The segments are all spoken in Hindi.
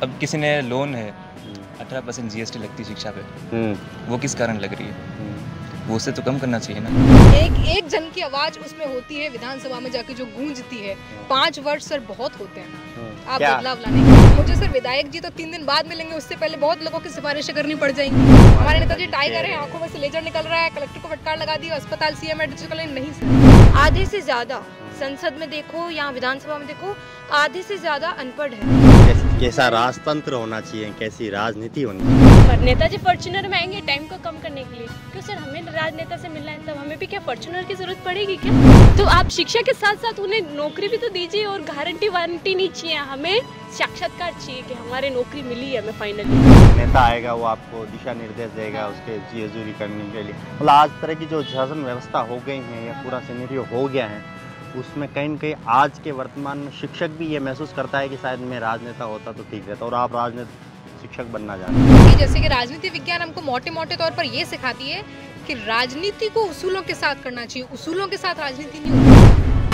अब किसी ने लोन है 18% जीएसटी लगती शिक्षा पे, वो किस कारण लग रही है? वो उससे तो कम करना चाहिए ना। एक जन की आवाज उसमें होती है विधानसभा में जाके जो गूंजती है। 5 वर्ष सर बहुत होते हैं। आप बदलाव लाने के मुझे सर विधायक जी तो 3 दिन बाद मिलेंगे, उससे पहले बहुत लोगों की सिफारिशें करनी पड़ जाएंगी। हमारे नेताजी टाइगर हैं, आंखों में से लेजर निकल रहा है, कलेक्टर को फटकार लगा दिया, अस्पताल सीएम नहीं सर। आधे से ज्यादा संसद में देखो या विधानसभा में देखो, आधे से ज्यादा अनपढ़ है। कैसा राजतंत्र होना चाहिए, कैसी राजनीति होनी चाहिए। नेताजी फॉर्च्यूनर में आएंगे टाइम को कम करने के लिए। क्यों सर, हमें राजनेता से मिलना है, तब हमें भी क्या फॉर्च्यूनर की जरूरत पड़ेगी क्या? तो आप शिक्षा के साथ साथ उन्हें नौकरी भी तो दीजिए, और गारंटी वारंटी नहीं चाहिए, हमें साक्षात्कार चाहिए कि हमारे नौकरी मिली है हमें फाइनली। नेता आएगा वो आपको दिशा निर्देश देगा उसके जीएजूरी करने के लिए। मतलब आज तरह की जो शासन व्यवस्था हो गई है या पूरा सिनेरियो हो गया है, उसमें कहीं न कहीं आज के वर्तमान में शिक्षक भी ये महसूस करता है कि शायद मैं राजनेता होता तो ठीक रहता, और आप राजनेता शिक्षक बनना चाहते हैं। जैसे कि राजनीति विज्ञान हमको मोटे तौर पर ये सिखाती है कि राजनीति को उसूलों के साथ करना चाहिए, उसूलों के साथ राजनीति नहीं होती।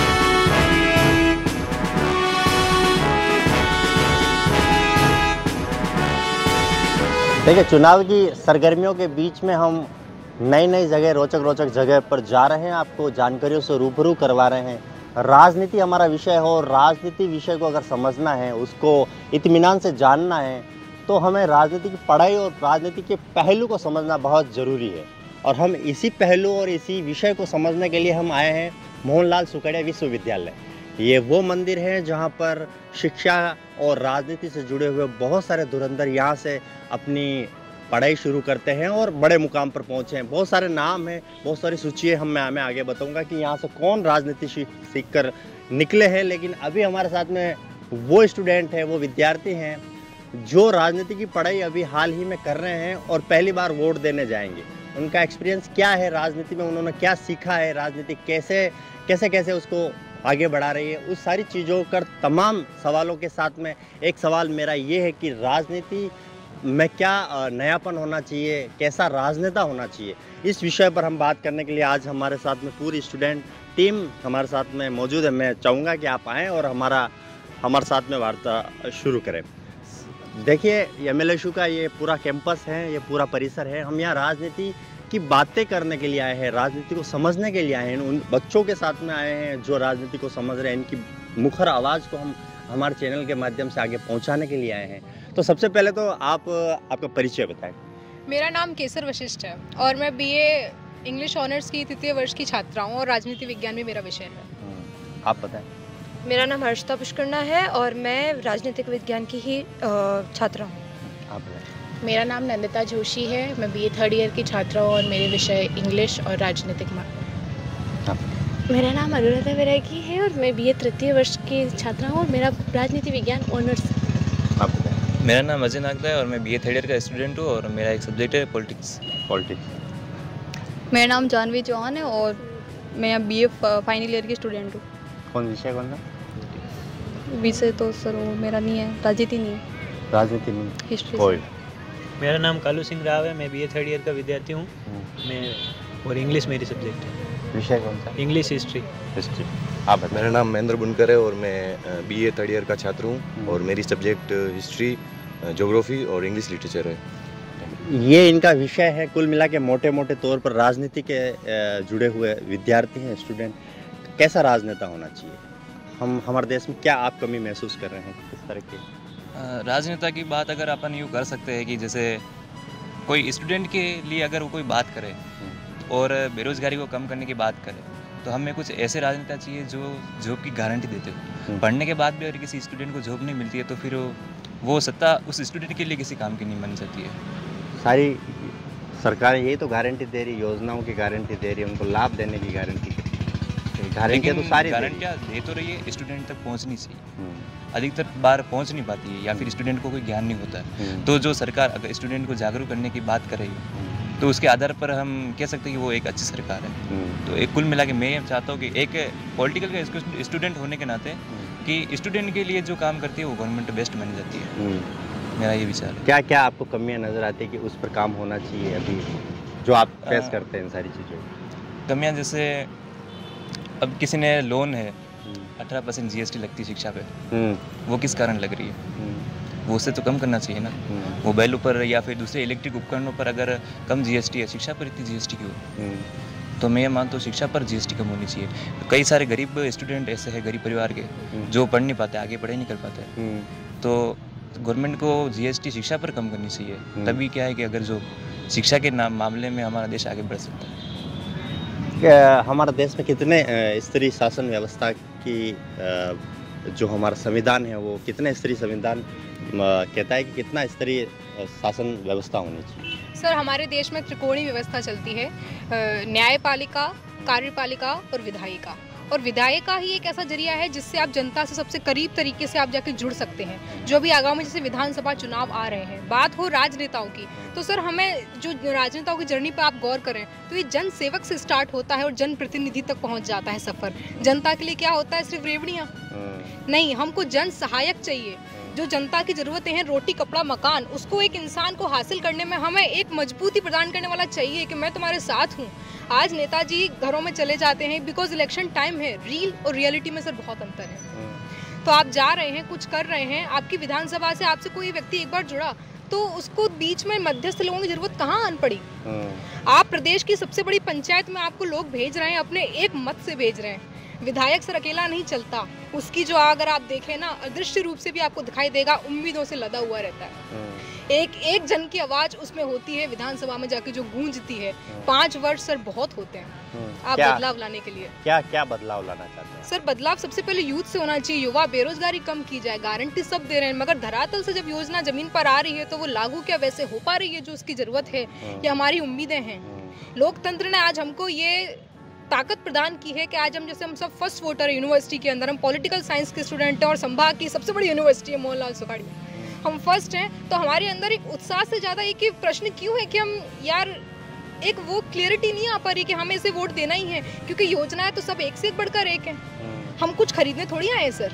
देखिए, चुनाव की सरगर्मियों के बीच में हम नई जगह, रोचक जगह पर जा रहे हैं, आपको जानकारियों से रूबरू करवा रहे हैं। राजनीति हमारा विषय है, और राजनीति विषय को अगर समझना है, उसको इत्मीनान से जानना है, तो हमें राजनीति की पढ़ाई और राजनीति के पहलू को समझना बहुत ज़रूरी है। और हम इसी पहलू और इसी विषय को समझने के लिए हम आए हैं मोहनलाल सुखड़िया विश्वविद्यालय। ये वो मंदिर है जहाँ पर शिक्षा और राजनीति से जुड़े हुए बहुत सारे धुरंधर यहाँ से अपनी पढ़ाई शुरू करते हैं और बड़े मुकाम पर पहुँचे हैं। बहुत सारे नाम हैं, बहुत सारी सूची है, मैं आगे बताऊंगा कि यहाँ से कौन राजनीति सीख कर निकले हैं। लेकिन अभी हमारे साथ में वो स्टूडेंट हैं, वो विद्यार्थी हैं जो राजनीति की पढ़ाई अभी हाल ही में कर रहे हैं और पहली बार वोट देने जाएंगे। उनका एक्सपीरियंस क्या है राजनीति में, उन्होंने क्या सीखा है, राजनीति कैसे उसको आगे बढ़ा रही है, उस सारी चीज़ों कर तमाम सवालों के साथ में एक सवाल मेरा ये है कि राजनीति में क्या नयापन होना चाहिए, कैसा राजनेता होना चाहिए, इस विषय पर हम बात करने के लिए आज हमारे साथ में पूरी स्टूडेंट टीम हमारे साथ में मौजूद है। मैं चाहूँगा कि आप आएँ और हमारे साथ में वार्ता शुरू करें। देखिए, MLSU का ये पूरा कैंपस है, ये पूरा परिसर है। हम यहाँ राजनीति की बातें करने के लिए आए हैं, राजनीति को समझने के लिए आए हैं, उन बच्चों के साथ में आए हैं जो राजनीति को समझ रहे हैं। इनकी मुखर आवाज़ को हम हमारे चैनल के माध्यम से आगे पहुंचाने के लिए आए हैं। तो सबसे पहले तो आपका परिचय बताएं। मेरा नाम केसर वशिष्ठ है और मैं BA इंग्लिश ऑनर्स की 3य वर्ष की छात्रा हूँ और राजनीति विज्ञान भी मेरा विषय है। आप बताएं। मेरा नाम हर्षिता पुष्करना है और मैं राजनीतिक विज्ञान की ही छात्रा हूँ। आप बताएं। मेरा नाम नंदिता जोशी है, मैं BA 3rd ईयर की छात्रा हूँ और मेरे विषय इंग्लिश और राजनीतिक। मेरा नाम अनुराधा वैरागी है और मैं BA 3य वर्ष की छात्रा हूँ और मेरा राजनीति विज्ञान ऑनर्स। आप बताएं। मेरा नाम अजय नागदा है और मैं BA 3rd ईयर का स्टूडेंट हूँ और मेरा एक सब्जेक्ट है पॉलिटिक्स। मेरा नाम जानवी चौहान है और मैं BA फाइनल ईयर की स्टूडेंट हूँ। कौन सा विषय तो सर वो मेरा नहीं है, राजनीति नहीं है, हिस्ट्री। मेरा नाम कालू सिंह राव है, मैं BA 3rd ईयर का विद्यार्थी हूँ। मैं और इंग्लिश मेरी सब्जेक्ट है। विषय कौन सा? English history. आप बताएं। मेरा नाम महेंद्र बुनकर है और मैं BA 3rd ईयर का छात्र हूँ और मेरी सब्जेक्ट हिस्ट्री, ज्योग्राफी और इंग्लिश लिटरेचर है। ये इनका विषय है। कुल मिला के मोटे तौर पर राजनीति के जुड़े हुए विद्यार्थी हैं, स्टूडेंट। कैसा राजनेता होना चाहिए, हमारे देश में क्या आप कमी महसूस कर रहे हैं, किस तरह की राजनेता की बात अगर अपन यूँ कर सकते हैं कि जैसे कोई स्टूडेंट के लिए अगर वो कोई बात करे और बेरोजगारी को कम करने की बात करे, तो हमें कुछ ऐसे राजनेता चाहिए जो जॉब की गारंटी देते हो। पढ़ने के बाद भी अगर किसी स्टूडेंट को जॉब नहीं मिलती है तो फिर वो सत्ता उस स्टूडेंट के लिए किसी काम की नहीं बन जाती है। सारी सरकारें यही तो गारंटी दे रही, योजनाओं की गारंटी दे रही है, उनको लाभ देने की गारंटी तो सारी गारंटियाँ दे तो रही है, स्टूडेंट तक पहुँचनी चाहिए। अधिकतर बार पहुँच नहीं पाती है या फिर स्टूडेंट को कोई ज्ञान नहीं होता है। तो जो सरकार अगर स्टूडेंट को जागरूक करने की बात कर रही है तो उसके आधार पर हम कह सकते हैं कि वो एक अच्छी सरकार है। तो एक कुल मिला के मैं चाहता हूँ कि एक पॉलिटिकल का स्टूडेंट होने के नाते कि स्टूडेंट के लिए जो काम करती है वो गवर्नमेंट बेस्ट बन जाती है। मेरा ये विचार है। क्या क्या आपको कमियाँ नज़र आती है कि उस पर काम होना चाहिए अभी जो आप फेस करते हैं इन सारी चीज़ों? कमियाँ जैसे अब किसी ने लोन है 18% GST लगती शिक्षा पे, वो किस कारण लग रही है? वो उससे तो कम करना चाहिए ना। मोबाइलों पर या फिर दूसरे इलेक्ट्रिक उपकरणों पर अगर कम जीएसटी है, शिक्षा पर इतनी जीएसटी क्यों? तो मैं ये मानता हूँ शिक्षा पर जीएसटी कम होनी चाहिए। कई सारे गरीब स्टूडेंट ऐसे हैं गरीब परिवार के जो पढ़ नहीं पाते, आगे पढ़ाई नहीं कर पाते, तो गवर्नमेंट को जीएसटी शिक्षा पर कम करनी चाहिए। तभी क्या है कि अगर जो शिक्षा के मामले में हमारा देश आगे बढ़ सकता है। हमारे देश में कितने स्तरीय शासन व्यवस्था की जो हमारा संविधान है वो कितने स्तरीय संविधान कहता है कि कितना स्तरीय शासन व्यवस्था होनी चाहिए? सर हमारे देश में त्रिकोणीय व्यवस्था चलती है, न्यायपालिका, कार्यपालिका और विधायिका। और विधायिका ही एक ऐसा जरिया है जिससे आप जनता से सबसे करीब तरीके से आप जाके जुड़ सकते हैं। जो भी आगामी जैसे विधानसभा चुनाव आ रहे हैं, बात हो राजनेताओं की, तो सर हमें जो राजनेताओं की जर्नी पर आप गौर करें तो ये जन सेवक से स्टार्ट होता है और जन प्रतिनिधि तक पहुंच जाता है सफर। जनता के लिए क्या होता है? सिर्फ रेवड़ियाँ नहीं, हमको जन सहायक चाहिए। जो जनता की ज़रूरतें हैं, रोटी कपड़ा मकान, उसको एक इंसान को हासिल करने में हमें एक मजबूती प्रदान करने वाला चाहिए कि मैं तुम्हारे साथ हूँ। आज नेताजी घरों में चले जाते हैं बिकॉज इलेक्शन टाइम है, रील और रियलिटी में सर बहुत अंतर है। तो आप जा रहे हैं, कुछ कर रहे हैं, आपकी विधानसभा से आपसे कोई व्यक्ति एक बार जुड़ा तो उसको बीच में मध्यस्थ लोगों की जरूरत कहाँ आन पड़ी? आप प्रदेश की सबसे बड़ी पंचायत में आपको लोग भेज रहे हैं, अपने एक मत से भेज रहे हैं। विधायक सर अकेला नहीं चलता, उसकी जो अगर आप देखें ना अदृश्य रूप से भी आपको दिखाई देगा, उम्मीदों से लदा हुआ रहता है। एक जन की आवाज उसमें होती है विधानसभा में जाके जो गूंजती है। 5 वर्ष सर बहुत होते हैं आप बदलाव लाने के लिए। क्या बदलाव लाना चाहते हैं? सर बदलाव सबसे पहले यूथ से होना चाहिए। युवा बेरोजगारी कम की जाए, गारंटी सब दे रहे हैं, मगर धरातल से जब योजना जमीन पर आ रही है तो वो लागू क्या वैसे हो पा रही है जो उसकी जरूरत है या हमारी उम्मीदें हैं? लोकतंत्र ने आज हमको ये ताकत प्रदान की है कि आज हम सब फर्स्ट वोटर है यूनिवर्सिटी के अंदर। हम पॉलिटिकल साइंस के स्टूडेंट हैं और संभाग की सबसे बड़ी यूनिवर्सिटी है मोहनलाल सुखाड़ी, हम फर्स्ट हैं। तो हमारे अंदर एक उत्साह से ज़्यादा एक ही प्रश्न क्यों है कि हम यार एक वो क्लियरिटी नहीं आ पा रही कि हमें इसे वोट देना ही है, क्योंकि योजनाएं तो सब एक से एक बढ़कर एक है। हम कुछ खरीदने थोड़ी आए सर,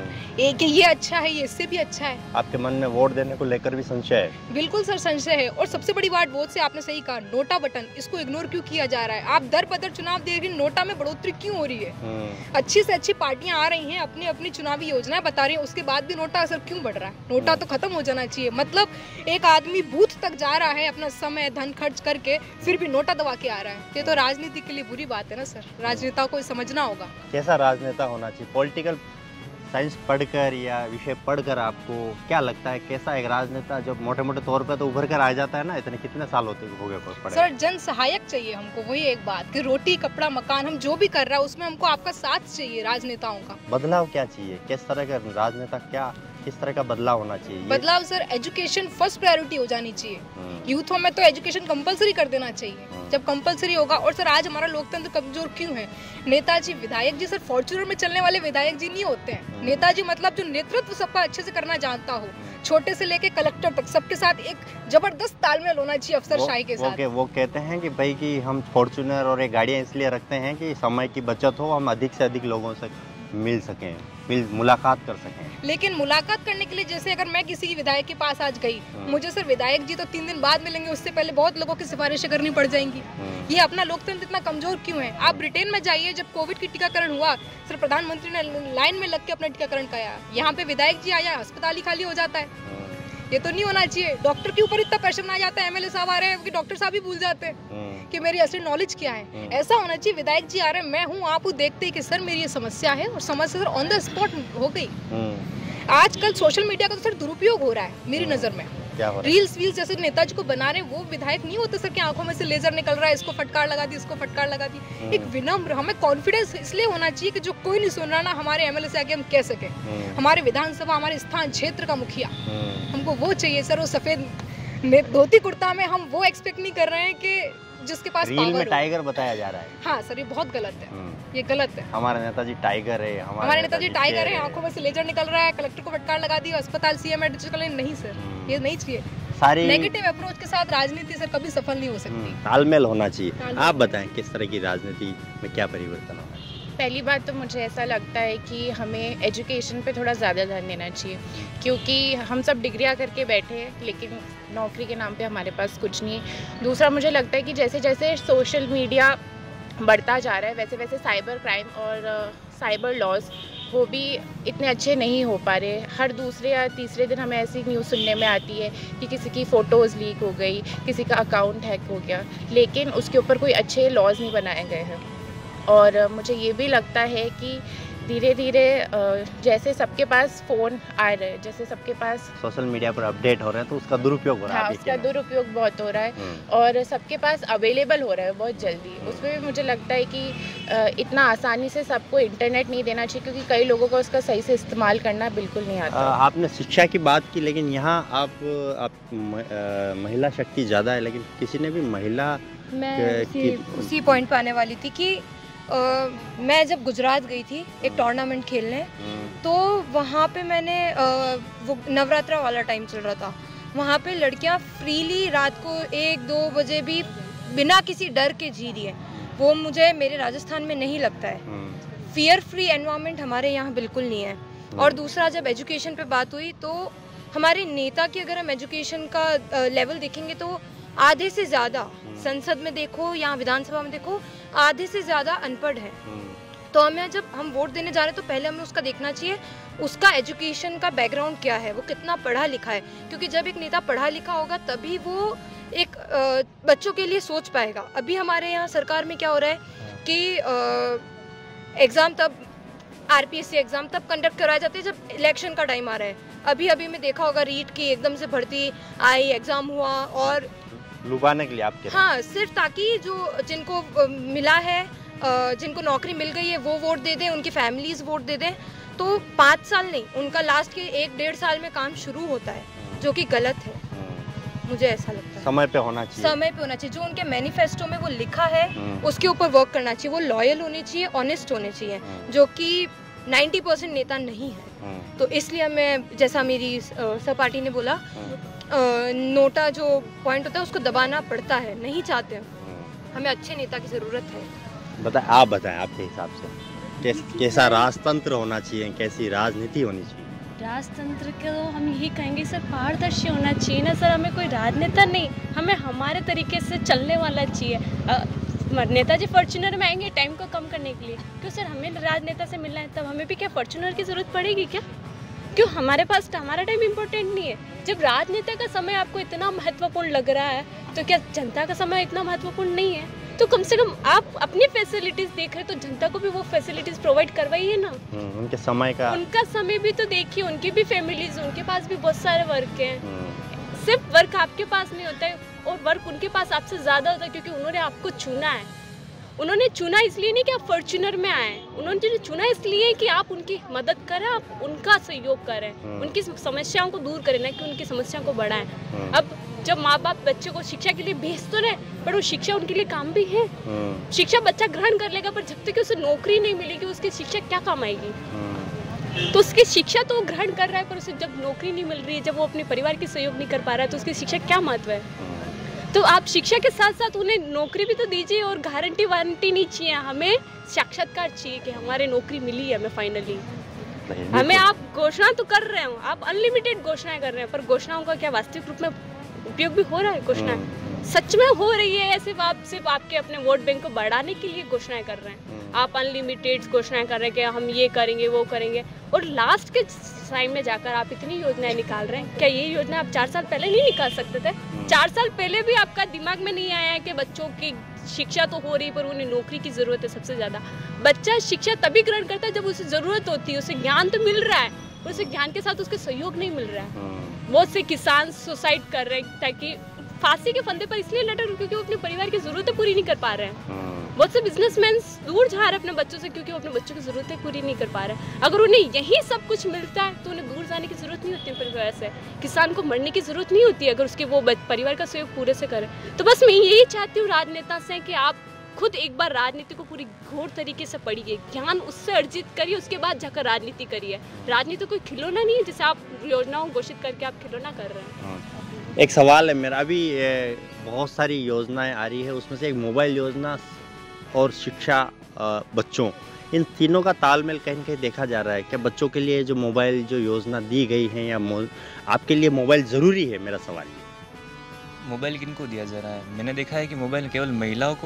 एक ये अच्छा है, ये इससे भी अच्छा है। आपके मन में वोट देने को लेकर भी संशय है? बिल्कुल सर संशय है। और सबसे बड़ी बात वोट से आपने सही कहा, नोटा बटन, इसको इग्नोर क्यों किया जा रहा है? आप दर बदर चुनाव देख रहे, नोटा में बढ़ोतरी क्यों हो रही है? अच्छी से अच्छी पार्टियां आ रही हैं, अपनी अपनी चुनावी योजनाएं बता रही हैं, उसके बाद भी नोटा असर क्यों बढ़ रहा है? नोटा तो खत्म हो जाना चाहिए। मतलब एक आदमी बूथ तक जा रहा है अपना समय धन खर्च करके, फिर भी नोटा दबा के आ रहा है। ये तो राजनीति के लिए बुरी बात है ना सर, राजनेताओं को समझना होगा। कैसा राजनेता होना चाहिए? पॉलिटिकल साइंस पढ़कर या विषय पढ़कर आपको क्या लगता है कैसा एक राजनेता जो मोटे मोटे तौर पर तो उभर कर आ जाता है ना? इतने कितने साल हो गए पढ़े? सर जन सहायक चाहिए हमको, वही एक बात कि रोटी कपड़ा मकान हम जो भी कर रहा है उसमें हमको आपका साथ चाहिए राजनेताओं का। बदलाव क्या चाहिए? किस तरह का राजनेता, क्या किस तरह का बदलाव होना चाहिए? बदलाव सर एजुकेशन फर्स्ट प्रायोरिटी हो जानी चाहिए। यूथों में तो एजुकेशन कंपलसरी कर देना चाहिए। जब कंपलसरी होगा, और सर आज हमारा लोकतंत्र कमजोर क्यों है? नेताजी विधायक जी सर फॉर्च्यूनर में चलने वाले विधायक जी नहीं होते हैं। नेताजी मतलब जो नेतृत्व सबका अच्छे से करना जानता हो, छोटे से लेके कलेक्टर तक सबके साथ एक जबरदस्त तालमेल होना चाहिए अफसरशाही के साथ। वो कहते हैं कि भाई कि हम फॉर्च्यूनर और ये गाड़ियाँ इसलिए रखते हैं कि समय की बचत हो, हम अधिक से अधिक लोगों से मिल सकें, मुलाकात कर सकें। लेकिन मुलाकात करने के लिए जैसे अगर मैं किसी विधायक के पास आज गई, मुझे सर विधायक जी तो 3 दिन बाद मिलेंगे, उससे पहले बहुत लोगों की सिफारिशें करनी पड़ जाएंगी। ये अपना लोकतंत्र इतना कमजोर क्यों है? आप ब्रिटेन में जाइए, जब कोविड की टीकाकरण हुआ सर प्रधानमंत्री ने लाइन में लग के अपना टीकाकरण कराया। यहाँ पे विधायक जी आया, अस्पताल ही खाली हो जाता है। ये तो नहीं होना चाहिए। डॉक्टर के ऊपर इतना प्रेशर ना जाता है, एमएलए साहब आ रहे हैं कि डॉक्टर साहब भी भूल जाते हैं कि मेरी असली नॉलेज क्या है। ऐसा होना चाहिए, विधायक जी आ रहे हैं, मैं हूँ, आप देखते हैं कि सर मेरी ये समस्या है, और समस्या सर ऑन द स्पॉट हो गई। आजकल सोशल मीडिया का तो सर दुरुपयोग हो रहा है मेरी नजर में। रील्स जैसे नेताजी को बना रहे हैं, वो विधायक नहीं होते सर कि आंखों में से लेजर निकल रहा है, इसको फटकार लगा दी, इसको फटकार लगा दी। एक विनम्र, हमें कॉन्फिडेंस इसलिए होना चाहिए कि जो कोई नहीं सुन रहा ना, हमारे एमएलए से आगे हम कह सके, हमारे विधानसभा हमारे स्थान क्षेत्र का मुखिया, हमको वो चाहिए सर। वो सफेद धोती कुर्ता में हम वो एक्सपेक्ट नहीं कर रहे हैं कि जिसके पास रील में टाइगर बताया जा रहा है। हाँ सर, ये बहुत गलत है, ये गलत है। हमारे नेताजी टाइगर है, हमारे नेताजी टाइगर है, आंखों में से लेजर निकल रहा है, कलेक्टर को फटकार लगा दी, अस्पताल सीएम नहीं सर, ये नहीं चाहिए। सारी नेगेटिव अप्रोच के साथ राजनीति सर कभी सफल नहीं हो सकती। तालमेल होना चाहिए। आप बताएं किस तरह की राजनीति में क्या परिवर्तन होना चाहिए? पहली बात तो मुझे ऐसा लगता है कि हमें एजुकेशन पे थोड़ा ज़्यादा ध्यान देना चाहिए, क्योंकि हम सब डिग्रियां करके बैठे हैं लेकिन नौकरी के नाम पे हमारे पास कुछ नहीं है। दूसरा मुझे लगता है कि जैसे जैसे सोशल मीडिया बढ़ता जा रहा है वैसे वैसे साइबर क्राइम और साइबर लॉज वो भी इतने अच्छे नहीं हो पा रहे। हर दूसरे या तीसरे दिन हमें ऐसी न्यूज़ सुनने में आती है कि किसी की फ़ोटोज़ लीक हो गई, किसी का अकाउंट हैक हो गया, लेकिन उसके ऊपर कोई अच्छे लॉज नहीं बनाए गए हैं। और मुझे ये भी लगता है कि धीरे धीरे जैसे सबके पास फ़ोन आ रहे हैं, जैसे सबके पास सोशल मीडिया पर अपडेट हो रहे हैं, तो उसका दुरुपयोग हो रहा है। हाँ, उसका दुरुपयोग बहुत हो रहा है और सबके पास अवेलेबल हो रहा है बहुत जल्दी। उसमें भी मुझे लगता है कि इतना आसानी से सबको इंटरनेट नहीं देना चाहिए, क्योंकि कई लोगों को उसका सही से इस्तेमाल करना बिल्कुल नहीं आता। आपने शिक्षा की बात की, लेकिन यहाँ आप महिला शक्ति ज़्यादा है, लेकिन किसी ने भी महिला मैं उसी पॉइंट पर आने वाली थी कि मैं जब गुजरात गई थी एक टूर्नामेंट खेलने, तो वहाँ पे मैंने वो नवरात्रा वाला टाइम चल रहा था, वहाँ पे लड़कियाँ फ्रीली रात को 1-2 बजे भी बिना किसी डर के जी रही है। वो मुझे मेरे राजस्थान में नहीं लगता है। फियर फ्री एनवायरनमेंट हमारे यहाँ बिल्कुल नहीं है। और दूसरा, जब एजुकेशन पे बात हुई तो हमारे नेता की अगर हम एजुकेशन का लेवल देखेंगे तो आधे से ज़्यादा, संसद में देखो या विधानसभा में देखो, आधे से ज़्यादा अनपढ़ है। तो हमें जब हम वोट देने जा रहे हैं तो पहले हमें उसका देखना चाहिए उसका एजुकेशन का बैकग्राउंड क्या है, वो कितना पढ़ा लिखा है। क्योंकि जब एक नेता पढ़ा लिखा होगा तभी वो एक बच्चों के लिए सोच पाएगा। अभी हमारे यहाँ सरकार में क्या हो रहा है कि एग्ज़ाम तब RPSC एग्ज़ाम तब कंडक्ट कराए जाते हैं जब इलेक्शन का टाइम आ रहा है। अभी में देखा होगा रीट की एकदम से भर्ती आई, एग्ज़ाम हुआ और लुभाने के लिए आपके, हाँ, सिर्फ ताकि जो जिनको मिला है, जिनको नौकरी मिल गई है वो वोट दे दें, उनकी फैमिलीज वोट दे दें। तो 5 साल नहीं, उनका लास्ट के 1-1.5 साल में काम शुरू होता है, जो कि गलत है। मुझे ऐसा लगता है समय पे होना चाहिए, समय पे होना चाहिए। जो उनके मैनिफेस्टो में वो लिखा है उसके ऊपर वर्क करना चाहिए। वो लॉयल होने चाहिए, ऑनेस्ट होने चाहिए, जो कि 90% नेता नहीं है। तो इसलिए हमें, जैसा मेरी सहपाठी ने बोला, नोटा जो पॉइंट होता है उसको दबाना पड़ता है, नहीं चाहते हैं। हमें अच्छे नेता की ज़रूरत है। आप बताएं आपके हिसाब से कैसा राजतंत्र होना चाहिए, कैसी राजनीति होनी चाहिए? राजतंत्र को हम यही कहेंगे सर, पारदर्शी होना चाहिए ना सर। हमें कोई राजनेता नहीं, हमें हमारे तरीके से चलने वाला चाहिए। नेताजी फॉर्च्यूनर में आएंगे टाइम को कम करने के लिए, क्यों सर? हमें राजनेता से मिलना है, तब हमें भी क्या फॉर्च्यूनर की ज़रूरत पड़ेगी क्या? क्यों हमारे पास हमारा टाइम इम्पोर्टेंट नहीं है? जब राजनेता का समय आपको इतना महत्वपूर्ण लग रहा है, तो क्या जनता का समय इतना महत्वपूर्ण नहीं है? तो कम से कम आप अपनी फैसिलिटीज देख रहे तो जनता को भी वो फैसिलिटीज प्रोवाइड करवाइए ना। उनके समय का, उनका समय भी तो देखिए, उनकी भी फैमिलीज, उनके पास भी बहुत सारे वर्क हैं। सिर्फ वर्क आपके पास नहीं होता है, और वर्क उनके पास आपसे ज़्यादा होता है, क्योंकि उन्होंने आपको चुना है। उन्होंने चुना इसलिए नहीं कि आप फॉर्च्यूनर में आए, उन्होंने चुना इसलिए कि आप उनकी मदद करें, आप उनका सहयोग करें, उनकी समस्याओं को दूर करें, ना कि उनकी समस्या को बढ़ाएं। अब जब माँ बाप बच्चे को शिक्षा के लिए भेज तो रहे, पर वो शिक्षा उनके लिए काम भी है। शिक्षा बच्चा ग्रहण कर लेगा, पर जब तक उसे नौकरी नहीं मिलेगी उसकी शिक्षा क्या काम आएगी? तो उसकी शिक्षा तो वो ग्रहण कर रहा है, पर उसे जब नौकरी नहीं मिल रही है, जब वो अपने परिवार की सहयोग नहीं कर पा रहा है, तो उसकी शिक्षा क्या महत्व है? तो आप शिक्षा के साथ साथ उन्हें नौकरी भी तो दीजिए, और गारंटी वारंटी नहीं चाहिए, हमें साक्षात्कार चाहिए कि हमारे नौकरी मिली है हमें फाइनली। हमें आप घोषणा तो कर रहे हो, आप अनलिमिटेड घोषणाएं कर रहे हैं, पर घोषणाओं का क्या वास्तविक रूप में उपयोग भी हो रहा है? घोषणाएं सच में हो रही है? सिर्फ आपके अपने वोट बैंक को बढ़ाने के लिए घोषणाएं कर रहे हैं। आप अनलिमिटेड घोषणाएं कर रहे हैं कि हम ये करेंगे वो करेंगे, और लास्ट के टाइम में जाकर आप इतनी योजनाएं निकाल रहे हैं। क्या ये योजना आप 4 साल पहले नहीं निकाल सकते थे? 4 साल पहले भी आपका दिमाग में नहीं आया है कि बच्चों की शिक्षा तो हो रही, पर उन्हें नौकरी की ज़रूरत है सबसे ज़्यादा। बच्चा शिक्षा तभी ग्रहण करता है जब उसे ज़रूरत होती है, उसे ज्ञान तो मिल रहा है, उसे ज्ञान के साथ उसके सहयोग नहीं मिल रहा है। बहुत से किसान सुसाइड कर रहे हैं, ताकि फांसी के फंदे पर इसलिए लड़ रहे, क्योंकि वो अपने परिवार की ज़रूरतें पूरी नहीं कर पा रहे हैं। बहुत से बिजनेसमैन दूर जा रहे हैं अपने बच्चों से, क्योंकि वो अपने बच्चों की ज़रूरतें पूरी नहीं कर पा रहे हैं। अगर उन्हें यही सब कुछ मिलता है तो उन्हें दूर जाने की ज़रूरत नहीं होती परिवार से, किसान को मरने की ज़रूरत नहीं होती अगर उसके वो परिवार का सहयोग पूरे से करें। तो बस मैं यही चाहती हूँ राजनेता से कि आप खुद एक बार राजनीति को पूरी घोर तरीके से पढ़िए, ज्ञान उससे अर्जित करिए, उसके बाद जाकर राजनीति करिए। राजनीति कोई खिलौना नहीं है जिसे आप योजनाओं घोषित करके आप खिलौना कर रहे हैं। एक सवाल है मेरा, अभी बहुत सारी योजनाएं आ रही है, उसमें से एक मोबाइल योजना और शिक्षा बच्चों, इन तीनों का तालमेल कहीं न कहीं देखा जा रहा है। क्या बच्चों के लिए जो मोबाइल जो योजना दी गई है, या आपके लिए मोबाइल ज़रूरी है? मेरा सवाल। मोबाइल किनको दिया जा रहा है? मैंने देखा है कि मोबाइल केवल महिलाओं को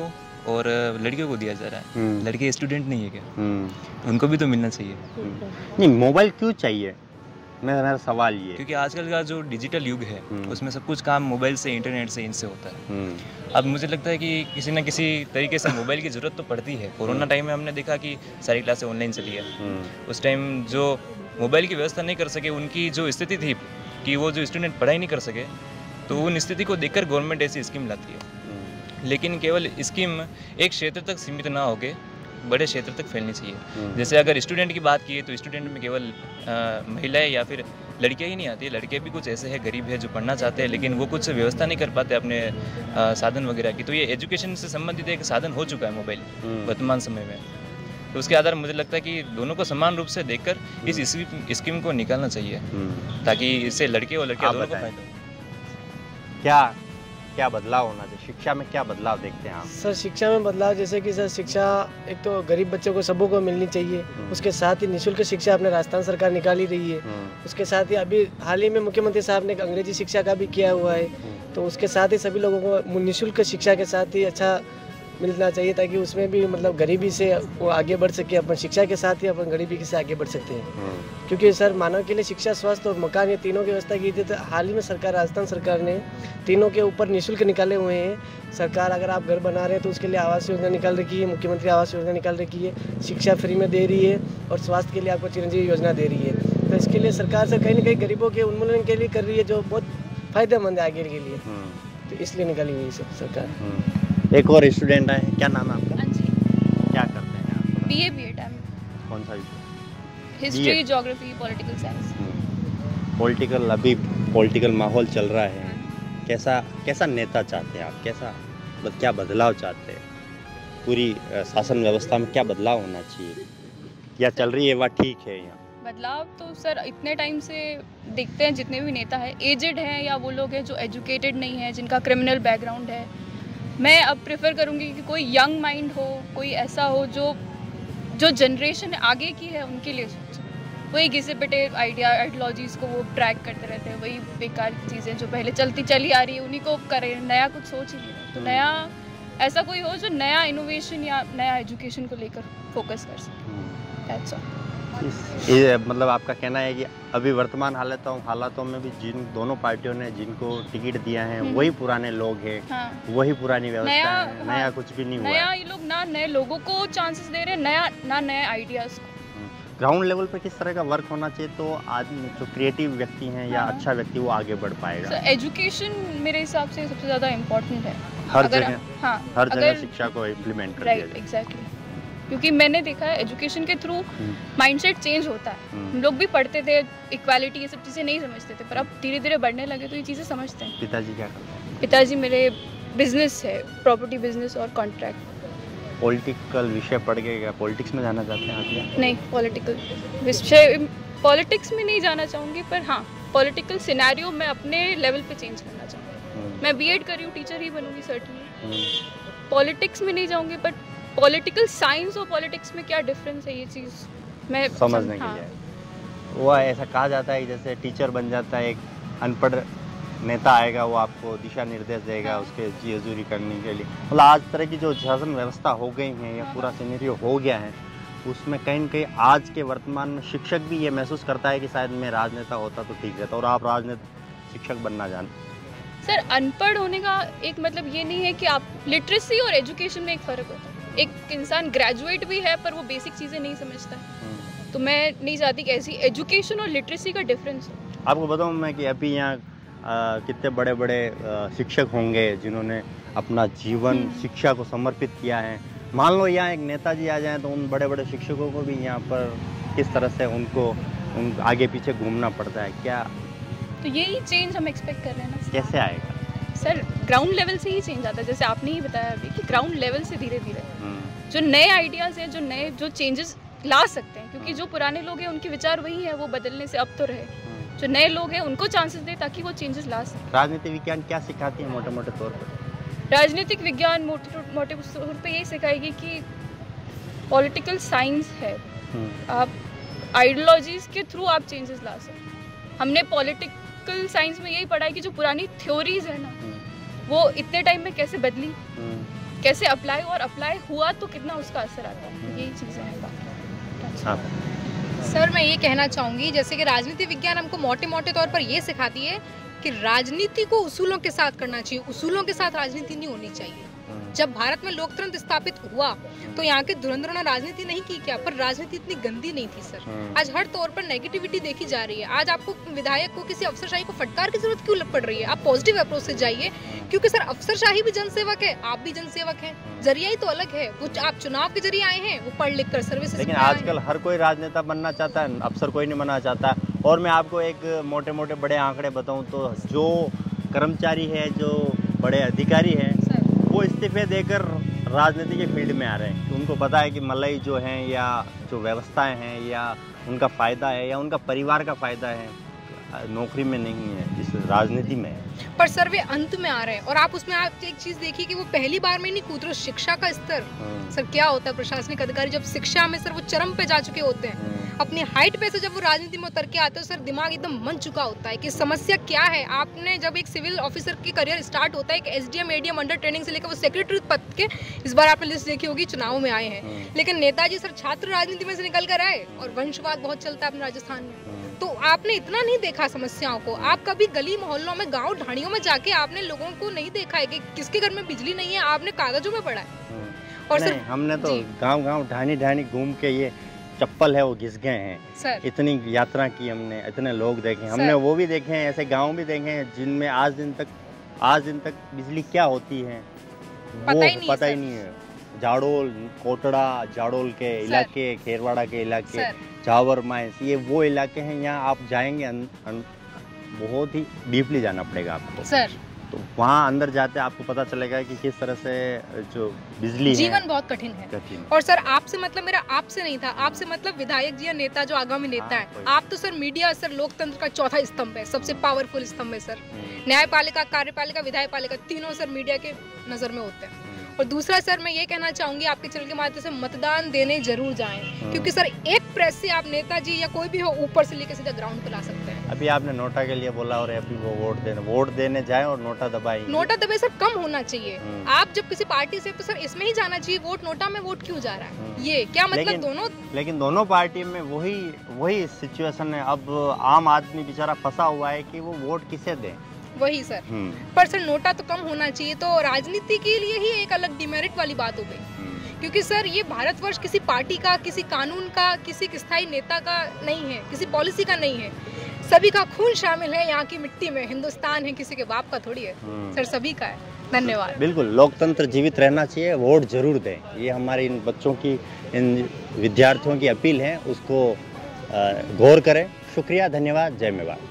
और लड़कियों को दिया जा रहा है। लड़के स्टूडेंट नहीं है क्या? उनको भी तो मिलना चाहिए। नहीं, मोबाइल क्यों चाहिए, मेरा सवाल ये। क्योंकि आजकल का जो डिजिटल युग है उसमें सब कुछ काम मोबाइल से, इंटरनेट से, इनसे होता है। अब मुझे लगता है कि किसी न किसी तरीके से मोबाइल की ज़रूरत तो पड़ती है। कोरोना टाइम में हमने देखा कि सारी क्लासें ऑनलाइन चली है। उस टाइम जो मोबाइल की व्यवस्था नहीं कर सके, उनकी जो स्थिति थी कि वो जो स्टूडेंट पढ़ाई नहीं कर सके, तो उन स्थिति को देखकर गवर्नमेंट ऐसी स्कीम लाती है। लेकिन केवल स्कीम एक क्षेत्र तक सीमित ना होके बड़े क्षेत्र तक फैलनी चाहिए। जैसे अगर स्टूडेंट की बात की तो स्टूडेंट में केवल महिलाएं या फिर लड़कियां ही नहीं आती, लड़के भी कुछ ऐसे हैं गरीब है जो पढ़ना चाहते हैं लेकिन वो कुछ व्यवस्था नहीं कर पाते अपने साधन वगैरह की। तो ये एजुकेशन से संबंधित एक साधन हो चुका है मोबाइल वर्तमान समय में। तो उसके आधार मुझे लगता है कि दोनों को समान रूप से देखकर इस स्कीम को निकालना चाहिए ताकि इससे लड़के और लड़कियां दोनों को फायदा हो। क्या बदलाव होना चाहिए शिक्षा में? क्या बदलाव देखते हैं आप? सर शिक्षा में बदलाव जैसे कि सर शिक्षा एक तो गरीब बच्चों को सबों को मिलनी चाहिए। उसके साथ ही निःशुल्क शिक्षा अपने राजस्थान सरकार निकाली रही है। उसके साथ ही अभी हाल ही में मुख्यमंत्री साहब ने अंग्रेजी शिक्षा का भी किया हुआ है। तो उसके साथ ही सभी लोगों को निःशुल्क शिक्षा के साथ ही अच्छा मिलना चाहिए ताकि उसमें भी मतलब गरीबी से वो आगे बढ़ सके। अपन शिक्षा के साथ ही अपन गरीबी से आगे बढ़ सकते हैं। क्योंकि सर मानव के लिए शिक्षा, स्वास्थ्य और मकान ये तीनों की व्यवस्था की थी। तो हाल ही में सरकार, राजस्थान सरकार ने तीनों के ऊपर निःशुल्क निकाले हुए हैं। सरकार अगर आप घर बना रहे हैं तो उसके लिए आवास योजना निकाल रखी है, मुख्यमंत्री आवास योजना निकाल रखी है, शिक्षा फ्री में दे रही है और स्वास्थ्य के लिए आपको चिरंजीवी योजना दे रही है। तो इसके लिए सरकार से कहीं ना कहीं गरीबों के उन्मूलन के लिए कर रही है जो बहुत फायदेमंद है आगे के लिए। तो इसलिए निकाली हुई है सरकार। एक और स्टूडेंट है, क्या नाम है आपका? क्या करते हैं आप? BA BEd. कौन सा विषय? History, geography, political science. Political माहौल चल रहा है। कैसा नेता चाहते हैं आप? क्या बदलाव चाहते हैं? पूरी शासन व्यवस्था में क्या बदलाव होना चाहिए? या चल रही है वह ठीक है? यहाँ बदलाव तो सर इतने टाइम से देखते हैं, जितने भी नेता हैं एजेड हैं या वो लोग हैं जो एजुकेटेड नहीं है, जिनका क्रिमिनल बैकग्राउंड है। मैं अब प्रेफर करूँगी कि कोई यंग माइंड हो, कोई ऐसा हो जो जनरेशन आगे की है उनके लिए सोचे। वही घिसे पिटे आइडियोलॉजीज़ को वो ट्रैक करते रहते हैं, वही बेकार की चीज़ें जो पहले चली आ रही है उन्हीं को करें, नया कुछ सोच ही नहीं रहे। तो नया ऐसा कोई हो जो नया इनोवेशन या नया एजुकेशन को लेकर फोकस कर सके। That's all. ये मतलब आपका कहना है कि अभी वर्तमान हालातों में भी जिन दोनों पार्टियों ने जिनको टिकट दिया है वही पुराने लोग हैं। वही पुरानी व्यवस्था है, नया कुछ भी नहीं हुआ। नया ये लोग ना नए लोगों को चांसेस दे रहे हैं, ना नए आइडियाज़ को। ग्राउंड लेवल पे किस तरह का वर्क होना चाहिए तो आदमी जो क्रिएटिव व्यक्ति हैं या अच्छा व्यक्ति वो आगे बढ़ पाएगा? एजुकेशन मेरे हिसाब से सबसे ज़्यादा इम्पोर्टेंट है। हर जगह शिक्षा को इम्प्लीमेंट कर दिया जाए। एग्जैक्टली। क्योंकि मैंने देखा है एजुकेशन के थ्रू माइंडसेट चेंज होता है। हम लोग भी पढ़ते थे, इक्वालिटी ये सब चीज़ें नहीं समझते थे, पर अब धीरे धीरे बढ़ने लगे तो ये चीज़ें समझते हैं। पिताजी क्या करते हैं? पिताजी मेरे बिजनेस है, प्रॉपर्टी बिजनेस और कॉन्ट्रैक्ट। पॉलिटिकल विषय पढ़ के क्या पॉलिटिक्स में जाना चाहते हैं आप? या नहीं, पॉलिटिकल विषय पॉलिटिक्स में नहीं जाना चाहूँगी, पर हाँ पॉलिटिकल सिनेरियो मैं अपने लेवल पे चेंज करना चाहूँगी। मैं बीएड कर रही हूँ, टीचर ही बनूंगी सर्टनली। पॉलिटिक्स में नहीं जाऊँगी, बट पॉलिटिकल साइंस और पॉलिटिक्स में क्या डिफरेंस है ये चीज़ मैं समझने के लिए। वो ऐसा कहा जाता है कि जैसे टीचर बन जाता है, एक अनपढ़ नेता आएगा वो आपको दिशा निर्देश देगा उसके जी हजूरी करने के लिए। मतलब आज तरह की जो शासन व्यवस्था हो गई है या पूरा सिनेरियो हो गया है उसमें कहीं न कहीं आज के वर्तमान में शिक्षक भी ये महसूस करता है कि शायद मैं राजनेता होता तो ठीक रहता। और आप शिक्षक बनना जानते? सर अनपढ़ होने का एक मतलब ये नहीं है कि आप लिटरेसी और एजुकेशन में एक फ़र्क होता है। एक इंसान ग्रेजुएट भी है पर वो बेसिक चीज़ें नहीं समझता। तो मैं नहीं चाहती कि ऐसी एजुकेशन और लिटरेसी का डिफरेंस हो। आपको बताऊँ मैं कि अभी यहाँ कितने बड़े बड़े शिक्षक होंगे जिन्होंने अपना जीवन शिक्षा को समर्पित किया है। मान लो यहाँ एक नेताजी आ जाएं तो उन बड़े बड़े शिक्षकों को भी यहाँ पर किस तरह से उनको आगे पीछे घूमना पड़ता है क्या? तो यही चेंज हम एक्सपेक्ट कर रहे हैं ना। कैसे आएगा सर? ग्राउंड लेवल से ही चेंज आता है। जैसे आपने ही बताया अभी कि ग्राउंड लेवल से धीरे धीरे जो नए आइडियाज़ हैं, जो चेंजेस ला सकते हैं, क्योंकि जो पुराने लोग हैं उनके विचार वही है, वो बदलने से अब तो रहे। जो नए लोग हैं उनको चांसेस दे ताकि वो चेंजेस ला सकें। राजनीति विज्ञान क्या सिखाती है मोटे मोटे तौर पर? राजनीतिक विज्ञान मोटे तौर पे यही सिखाएगी कि पॉलिटिकल साइंस है, आप आइडियोलॉजीज़ के थ्रू आप चेंजेस ला सकते। हमने पॉलिटिकल साइंस में यही पढ़ा है कि जो पुरानी थ्योरीज है ना वो इतने टाइम में कैसे बदली, कैसे अप्लाई, और अप्लाई हुआ तो कितना उसका असर आता है, यही चीज़ें हैं बाकी। सर मैं ये कहना चाहूँगी, जैसे कि राजनीति विज्ञान हमको मोटे मोटे तौर पर ये सिखाती है कि राजनीति को उसूलों के साथ करना चाहिए, उसूलों के साथ राजनीति नहीं होनी चाहिए। जब भारत में लोकतंत्र स्थापित हुआ तो यहाँ के धुरंधरों ने राजनीति नहीं की क्या, पर राजनीति इतनी गंदी नहीं थी सर। आज हर तौर पर नेगेटिविटी देखी जा रही है। आज आपको विधायक को किसी अफसरशाही को फटकार की जरूरत क्यों पड़ रही है? आप पॉजिटिव अप्रोच से जाइए, क्योंकि सर अफसरशाही भी जनसेवक है, आप भी जनसेवक हैं, जरिया ही तो अलग है। वो आप चुनाव के जरिए आए हैं, वो पढ़ लिख कर सर्विस। लेकिन आजकल हर कोई राजनेता बनना चाहता है, अफसर कोई नहीं बनना चाहता। और मैं आपको एक मोटे मोटे बड़े आंकड़े बताऊं तो जो कर्मचारी है, जो बड़े अधिकारी हैं, वो इस्तीफे देकर राजनीति के फील्ड में आ रहे हैं। उनको पता है कि मलाई जो हैं या जो व्यवस्थाएं हैं या उनका फ़ायदा है या उनका परिवार का फ़ायदा है, नौकरी में नहीं है, इस राजनीति में है। पर सर वे अंत में आ रहे हैं। और आप उसमें आप एक चीज देखिए कि वो पहली बार में नहीं कूद रहे। शिक्षा का स्तर सर क्या होता है, प्रशासनिक अधिकारी जब शिक्षा में सर वो चरम पे जा चुके होते हैं, अपनी हाइट पे से जब वो राजनीति में उतर के आते हैं, सर दिमाग एकदम मन चुका होता है कि समस्या क्या है। आपने जब एक सिविल ऑफिसर की करियर स्टार्ट होता है, एक एसडीएम एडीएम अंडर ट्रेनिंग से लेकर वो सेक्रेटरी पद के, इस बार आपने लिस्ट देखी होगी, चुनाव में आए हैं। लेकिन नेताजी सर छात्र राजनीति में से निकल कर आए, और वंशवाद बहुत चलता है अपने राजस्थान में। तो आपने इतना नहीं देखा समस्याओं को। आप कभी गली मोहल्लों में, गांव ढाणियों में जाके आपने लोगों को नहीं देखा है कि किसके घर में बिजली नहीं है, आपने कागजों में पढ़ा है। और सर हमने तो गांव ढाणी घूम के ये चप्पल है वो घिस गए हैं सर। इतनी यात्रा की हमने, इतने लोग देखे हमने, वो भी देखे हैं, ऐसे गाँव भी देखे हैं जिनमें आज दिन तक बिजली क्या होती है वो पता ही नहीं है। जाडोल, कोटड़ा, जाडोल के इलाके, खेरवाड़ा के इलाके, जावर माइंस, ये वो इलाके हैं। यहाँ आप जाएंगे बहुत ही डीपली जाना पड़ेगा आपको सर। तो वहाँ अंदर जाते आपको पता चलेगा कि किस तरह से जो बिजली जीवन है, बहुत कठिन है। और सर आपसे मतलब, मेरा आपसे नहीं था, आपसे मतलब विधायक जी या नेता जो आगामी नेता है। आप तो सर मीडिया, सर लोकतंत्र का चौथा स्तंभ है, सबसे पावरफुल स्तंभ है सर। न्यायपालिका, कार्यपालिका, विधायपालिका, तीनों सर मीडिया के नजर में होते हैं। और दूसरा सर मैं ये कहना चाहूंगी आपके चैनल के माध्यम से, मतदान देने जरूर जाएं, क्योंकि सर एक प्रेस से आप नेताजी या कोई भी हो ऊपर से लेकर सीधा ग्राउंड पे ला सकते हैं। अभी आपने नोटा के लिए बोला और अभी वो वोट देने जाए और नोटा दबाए। नोटा दबाए सर कम होना चाहिए। आप जब किसी पार्टी से, तो सर इसमें ही जाना चाहिए, वोट नोटा में वोट क्यों जा रहा है, ये क्या मतलब? लेकिन दोनों पार्टी में वही सिचुएशन है। अब आम आदमी बेचारा फंसा हुआ है कि वो वोट किसे दे। वही सर। पर सर नोटा तो कम होना चाहिए। तो राजनीति के लिए ही एक अलग डिमेरिट वाली बात हो गई, क्योंकि सर ये भारतवर्ष किसी पार्टी का, किसी कानून का, किसी स्थायी नेता का नहीं है, किसी पॉलिसी का नहीं है। सभी का खून शामिल है यहाँ की मिट्टी में। हिंदुस्तान है किसी के बाप का थोड़ी है सर, सभी का है। धन्यवाद। बिल्कुल, लोकतंत्र जीवित रहना चाहिए, वोट जरूर दें। ये हमारी इन बच्चों की, इन विद्यार्थियों की अपील है, उसको गौर करें। शुक्रिया, धन्यवाद, जय मेवाड़।